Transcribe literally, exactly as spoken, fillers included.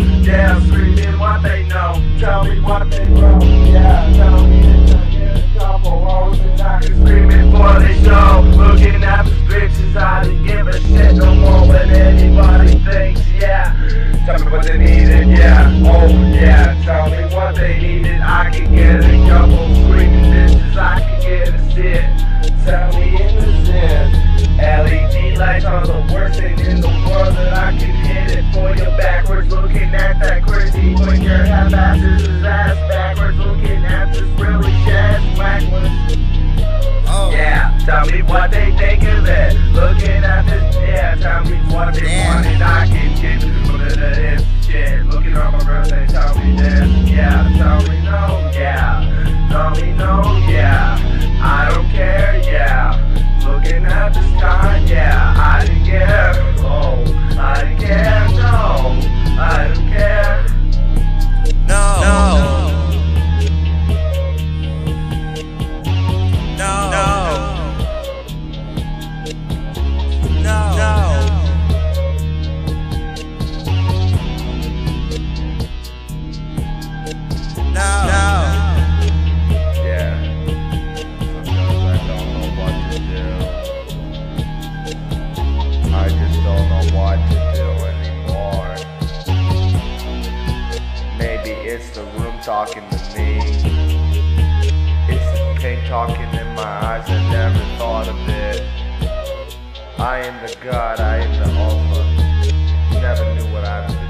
Yeah, screaming what they know. Tell me what they know. Yeah, tell me if I get a couple hoes and I can scream it for the show. Looking at the bitches, I didn't give a shit no more what anybody thinks. Yeah, tell me what they needed. Yeah, oh yeah, tell me what they needed. I can get a couple screaming bitches, I can get a sit. Tell me in the zen. L E D lights are the worst thing in the world that I can hit it for you backwards. Looking at that crazy when your half ass is his ass backwards. Looking at this really jazz whack one. Oh. Yeah, tell me what they think of it. Looking at this, yeah, tell me what they Damn. wanted. I can give you a bit of this shit. Looking at my birthday, tell me this. Yeah, tell me no, yeah. Tell me no, yeah. I don't care, yeah. Looking at the sky, yeah, I didn't care, oh, I didn't care, no, I didn't care, no, no, no, no, no, no. I just don't know what to do anymore. Maybe it's the room talking to me. It's the pain talking in my eyes, I never thought of it. I am the God, I am the Alpha. Never knew what I'd do.